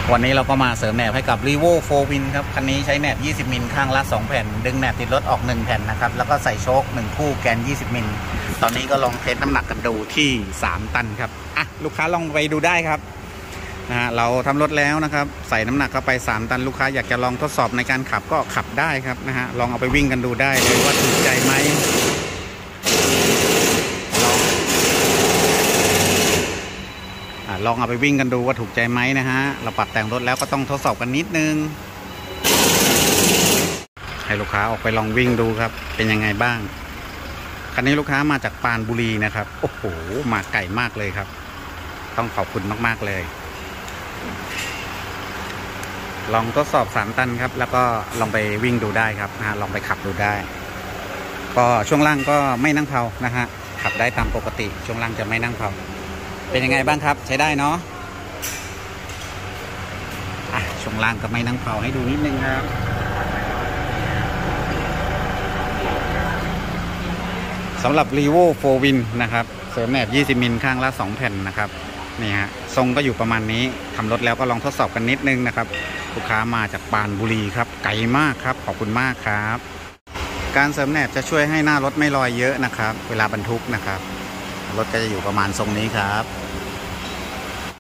วันนี้เราก็มาเสริมแหนบให้กับ Revo 4 Win ครับคันนี้ใช้แหนบ20มิลข้างละ2แผ่นดึงแหนบติดรถออก1แผ่นนะครับแล้วก็ใส่โชค1คู่แกน20มิลตอนนี้ก็ลองเทสน้ำหนักกันดูที่3ตันครับอ่ะลูกค้าลองไปดูได้ครับเราทำรถแล้วนะครับใส่น้ำหนักเข้าไป3ตันลูกค้าอยากจะลองทดสอบในการขับก็ขับได้ครับลองเอาไปวิ่งกันดูได้เลยว่าถูกใจไหมลองเอาไปวิ่งกันดูว่าถูกใจไหมนะฮะเราปรับแต่งรถแล้วก็ต้องทดสอบกันนิดนึงให้ลูกค้าออกไปลองวิ่งดูครับเป็นยังไงบ้างคันนี้ลูกค้ามาจากปรานบุรีนะครับโอ้โหมาไกลมากเลยครับต้องขอบคุณมากๆเลยลองทดสอบ3ตันครับแล้วก็ลองไปวิ่งดูได้ครับลองไปขับดูได้ก็ช่วงล่างก็ไม่นั่งเผานะฮะขับได้ตามปกติช่วงล่างจะไม่นั่งเผาเป็นยังไงบ้างครับใช้ได้เนาะช่วงล่างก็ไม่นั่งเผาให้ดูนิดนึงครับสำหรับ Revo 4 Win นะครับเสริมแหนบ20มิลข้างละ2แผ่นนะครับนี่ฮะทรงก็อยู่ประมาณนี้ทำรถแล้วก็ลองทดสอบกันนิดนึงนะครับลูกค้ามาจากปรานบุรีครับไกลมากครับขอบคุณมากครับการเสริมแหนบจะช่วยให้หน้ารถไม่ลอยเยอะนะครับเวลาบรรทุกนะครับรถก็จะอยู่ประมาณทรงนี้ครับ